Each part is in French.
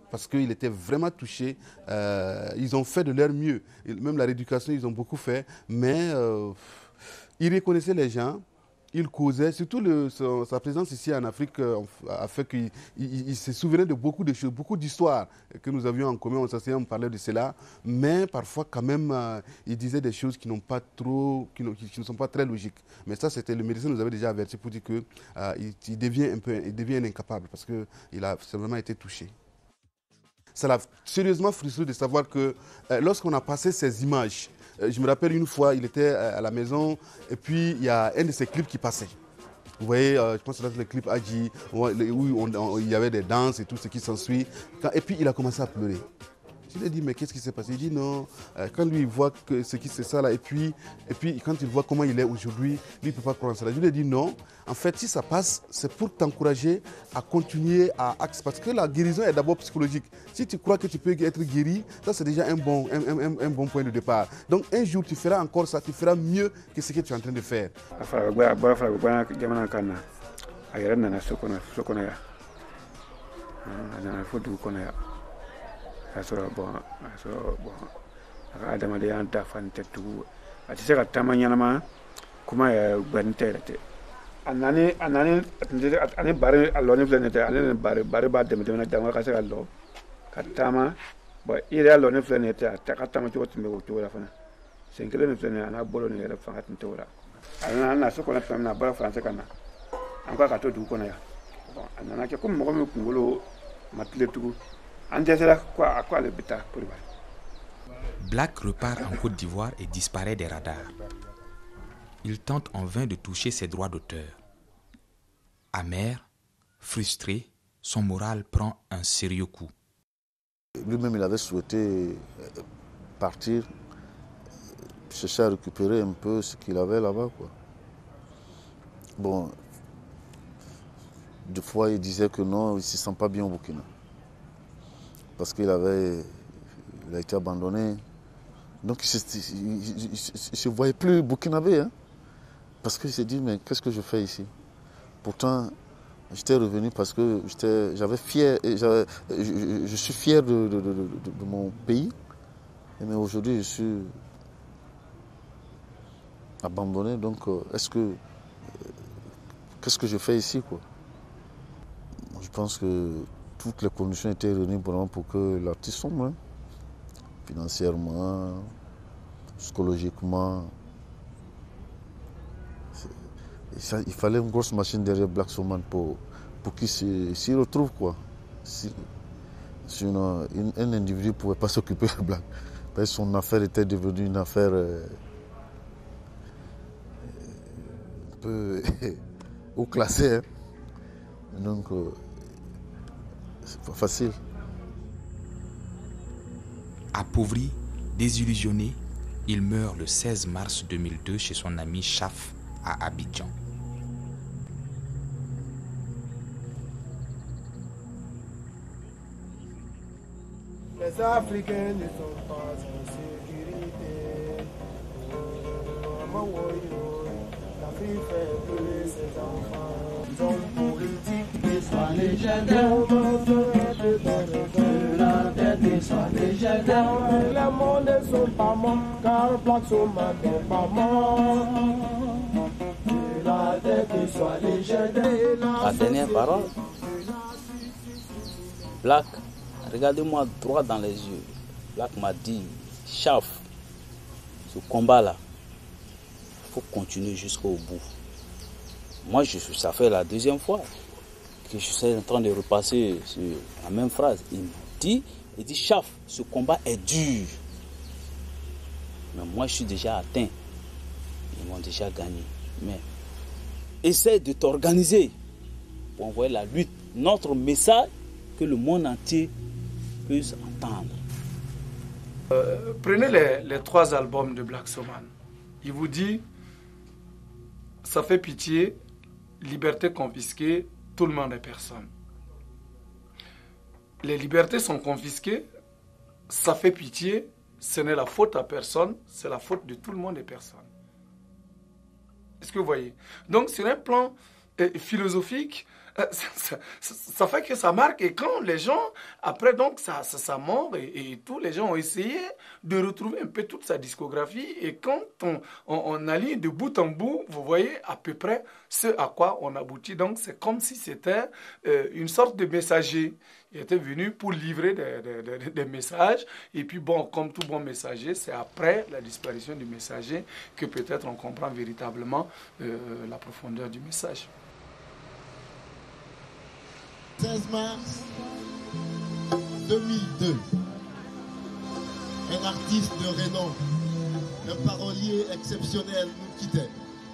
parce qu'il était vraiment touché. Ils ont fait de leur mieux. Même la rééducation, ils ont beaucoup fait. Mais il reconnaissait les gens. Il causait, surtout sa présence ici en Afrique a fait qu'il se souvenait de beaucoup de choses, beaucoup d'histoires que nous avions en commun. On s'asseyait, on parlait de cela, mais parfois quand même, il disait des choses qui, qui ne sont pas très logiques. Mais ça, c'était le médecin nous avait déjà averti pour dire qu'il devient un incapable parce qu'il a vraiment été touché. Ça l'a sérieusement frustré de savoir que lorsqu'on a passé ces images, je me rappelle une fois, il était à la maison et puis il y a un de ses clips qui passait. Vous voyez, je pense que c'est le clip Adji, où il y avait des danses et tout ce qui s'ensuit. Et puis il a commencé à pleurer. Je lui ai dit, mais qu'est-ce qui s'est passé? Il dit non. Quand lui, il voit que c'est ça là, et puis quand il voit comment il est aujourd'hui, lui, il ne peut pas croire ça. Je lui ai dit non. En fait, si ça passe, c'est pour t'encourager à continuer parce que la guérison est d'abord psychologique. Si tu crois que tu peux être guéri, ça c'est déjà un bon point de départ. Donc un jour, tu feras encore ça, tu feras mieux que ce que tu es en train de faire. Adamadenya dafan tetu ati se ka tama ɲanama kuma ye gbɛni tɛ ani bari a lɔni filɛ nin tɛ ale ni bari b'a dɛmɛ na jama ka se ka lɔ ka taama bon i yɛrɛ lɔni filɛ nin tɛ a ka taama cogo tun bɛ o cogo la fana sen kelen min filɛ nin a n'a bolo nin yɛrɛ fanga tun tɛ o la a nana na so kɔnɔ tuma min na a bɔra Faransi ka na an ko a ka to dugu kɔnɔ yan bon a nana kɛ komi mɔgɔ min kunkolo ma tile tugun an dɛsɛra ko ale bɛ taa Côte-d'Ivoire. Black repart en Côte d'Ivoire et disparaît des radars. Il tente en vain de toucher ses droits d'auteur. Amer, frustré, son moral prend un sérieux coup. Lui-même, il avait souhaité partir, chercher à récupérer un peu ce qu'il avait là-bas, quoi. Bon, des fois, il disait que non, il ne se sent pas bien au Burkina. Parce qu'il a été abandonné. Donc il ne se voyait plus burkinabé. Hein? Parce qu'il s'est dit, mais qu'est-ce que je fais ici? Pourtant, j'étais revenu parce que je suis fier de mon pays. Mais aujourd'hui, je suis abandonné. Donc, qu'est-ce que je fais ici, quoi? Je pense que toutes les conditions étaient réunies pour que l'artiste sombre, hein? Financièrement, psychologiquement. Il fallait une grosse machine derrière Black Soman pour qu'il s'y retrouve, quoi. Sinon, un individu ne pouvait pas s'occuper de Black. Parce que son affaire était devenue une affaire un peu haut classée. Hein? Donc, c'est pas facile. Appauvri, désillusionné, il meurt le 16 mars 2002 chez son ami Chaf à Abidjan. Les Africains ne sont pas en sécurité. L'Afrique fait brûler ses enfants. Ils ont politique qui soit légendaire. La tête soit légendaire. Les mondes ne sont pas morts, car Black Soman n'est pas mort. La tête soit légendaire. La dernière parole. Black, regardez-moi droit dans les yeux. Black m'a dit, Chaf, ce combat-là, il faut continuer jusqu'au bout. Moi, ça fait la deuxième fois que je suis en train de repasser sur la même phrase. Il dit, Chaf, ce combat est dur. Mais moi, je suis déjà atteint. Ils m'ont déjà gagné. Mais essaie de t'organiser pour envoyer la lutte, notre message, que le monde entier puisse entendre. Prenez les 3 albums de Black Soman. Il vous dit, ça fait pitié, liberté confisquée, tout le monde est personne. Les libertés sont confisquées, ça fait pitié, ce n'est la faute à personne, c'est la faute de tout le monde et personne. Est-ce que vous voyez? Donc sur un plan philosophique, ça fait que ça marque. Et quand les gens, après donc sa mort, et tous les gens ont essayé de retrouver un peu toute sa discographie. Et quand on allie de bout en bout, vous voyez à peu près ce à quoi on aboutit. Donc c'est comme si c'était une sorte de messager. Il était venu pour livrer des messages. Et puis bon, comme tout bon messager, c'est après la disparition du messager que peut-être on comprend véritablement la profondeur du message. 16 mars 2002, un artiste de renom, un parolier exceptionnel nous quittait.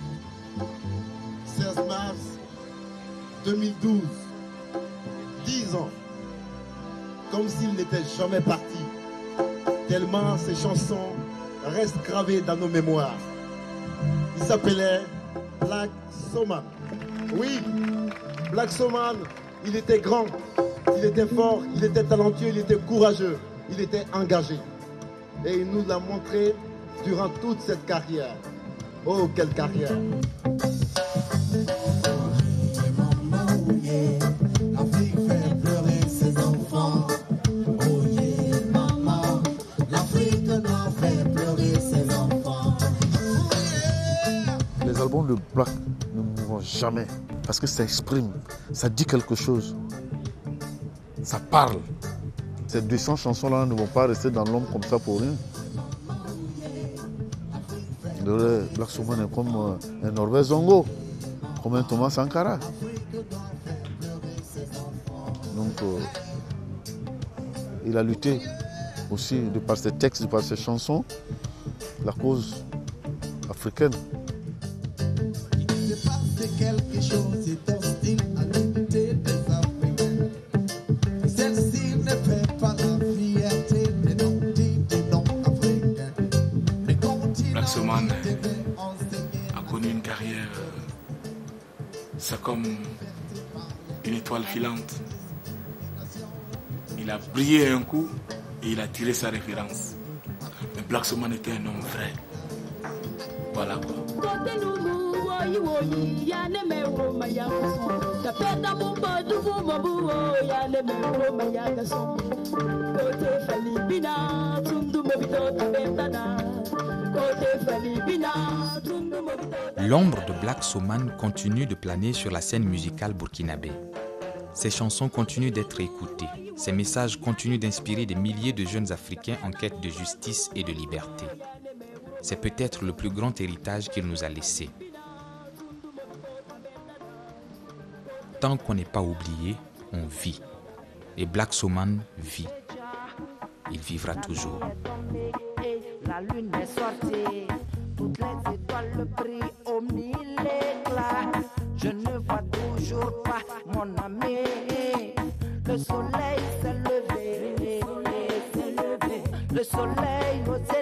16 mars 2012, 10 ans, comme s'il n'était jamais parti, tellement ses chansons restent gravées dans nos mémoires. Il s'appelait Black Soman. Oui, Black Soman. Il était grand, il était fort, il était talentueux, il était courageux, il était engagé. Et il nous l'a montré durant toute cette carrière. Oh, quelle carrière! L'Afrique fait pleurer ses enfants. Oh yeah, maman, l'Afrique n'a fait pleurer ses enfants. Les albums de Black ne mourront jamais. Parce que ça exprime, ça dit quelque chose, ça parle. Ces 200 chansons-là ne vont pas rester dans l'homme comme ça pour rien. Le Black Soman est comme un Norbert Zongo, comme un Thomas Sankara. Donc, il a lutté aussi, de par ses textes, de par ses chansons, la cause africaine. Quelque chose est hostile à l'unité des Africains. Celle-ci ne fait pas la fierté des non-africains. Black Soman a connu une carrière, c'est comme une étoile filante. Il a brillé un coup et il a tiré sa référence. Mais Black Soman était un homme vrai. Voilà quoi. L'ombre de Black Soman continue de planer sur la scène musicale burkinabé. Ses chansons continuent d'être écoutées. Ses messages continuent d'inspirer des milliers de jeunes Africains en quête de justice et de liberté. C'est peut-être le plus grand héritage qu'il nous a laissé. Tant qu'on n'est pas oublié, on vit. Et Black Soman vit. Il vivra toujours. La lune est sortie, toutes les étoiles brillent au mille éclats. Je ne vois toujours pas mon ami. Le soleil s'est levé, le soleil s'est